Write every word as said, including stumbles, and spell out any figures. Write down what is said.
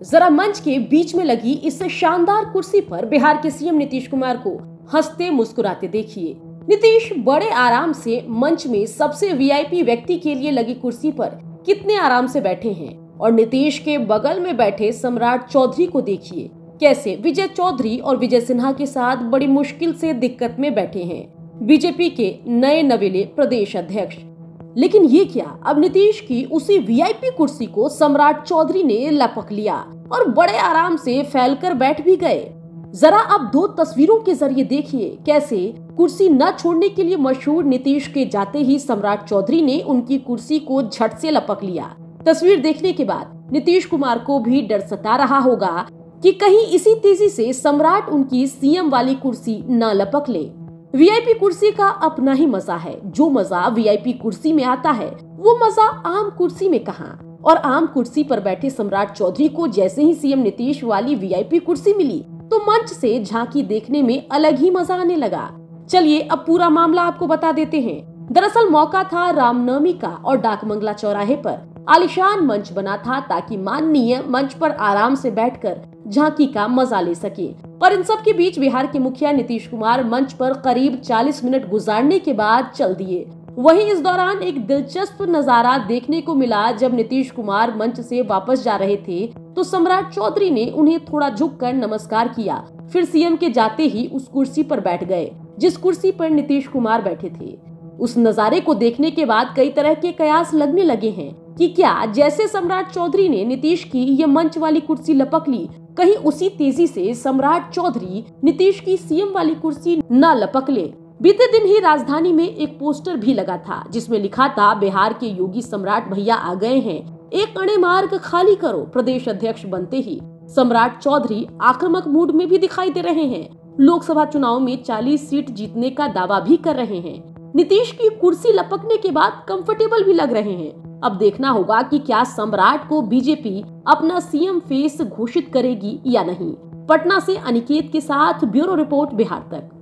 जरा मंच के बीच में लगी इस शानदार कुर्सी पर बिहार के सीएम नीतीश कुमार को हंसते मुस्कुराते देखिए। नीतीश बड़े आराम से मंच में सबसे वीआईपी व्यक्ति के लिए लगी कुर्सी पर कितने आराम से बैठे हैं और नीतीश के बगल में बैठे सम्राट चौधरी को देखिए कैसे विजय चौधरी और विजय सिन्हा के साथ बड़ी मुश्किल से दिक्कत में बैठे हैं बीजेपी के नए नवेले प्रदेश अध्यक्ष। लेकिन ये क्या, अब नीतीश की उसी वीआईपी कुर्सी को सम्राट चौधरी ने लपक लिया और बड़े आराम से फैलकर बैठ भी गए। जरा अब दो तस्वीरों के जरिए देखिए कैसे कुर्सी न छोड़ने के लिए मशहूर नीतीश के जाते ही सम्राट चौधरी ने उनकी कुर्सी को झट से लपक लिया। तस्वीर देखने के बाद नीतीश कुमार को भी डर सता रहा होगा कि कहीं इसी तेजी से सम्राट उनकी सीएम वाली कुर्सी न लपक ले। वीआईपी कुर्सी का अपना ही मजा है। जो मजा वीआईपी कुर्सी में आता है वो मजा आम कुर्सी में कहाँ। और आम कुर्सी पर बैठे सम्राट चौधरी को जैसे ही सीएम नीतीश वाली वीआईपी कुर्सी मिली तो मंच से झांकी देखने में अलग ही मजा आने लगा। चलिए अब पूरा मामला आपको बता देते हैं। दरअसल मौका था रामनवमी का और डाकबंगला चौराहे पर आलीशान मंच बना था ताकि माननीय मंच पर आराम से बैठकर झांकी का मजा ले सके। और इन सब के बीच बिहार के मुखिया नीतीश कुमार मंच पर करीब चालीस मिनट गुजारने के बाद चल दिए। वहीं इस दौरान एक दिलचस्प नजारा देखने को मिला। जब नीतीश कुमार मंच से वापस जा रहे थे तो सम्राट चौधरी ने उन्हें थोड़ा झुककर नमस्कार किया, फिर सीएम के जाते ही उस कुर्सी पर बैठ गए जिस कुर्सी पर नीतीश कुमार बैठे थे। उस नजारे को देखने के बाद कई तरह के कयास लगने लगे हैं कि क्या जैसे सम्राट चौधरी ने नीतीश की ये मंच वाली कुर्सी लपक ली, कहीं उसी तेजी से सम्राट चौधरी नीतीश की सीएम वाली कुर्सी न लपक ले। बीते दिन ही राजधानी में एक पोस्टर भी लगा था जिसमें लिखा था, बिहार के योगी सम्राट भैया आ गए हैं, एक अणे मार्ग खाली करो। प्रदेश अध्यक्ष बनते ही सम्राट चौधरी आक्रामक मूड में भी दिखाई दे रहे हैं। लोकसभा चुनाव में चालीस सीट जीतने का दावा भी कर रहे हैं। नीतीश की कुर्सी लपकने के बाद कंफर्टेबल भी लग रहे हैं। अब देखना होगा कि क्या सम्राट को बीजेपी अपना सीएम फेस घोषित करेगी या नहीं। पटना से अनिकेत के साथ ब्यूरो रिपोर्ट बिहार तक।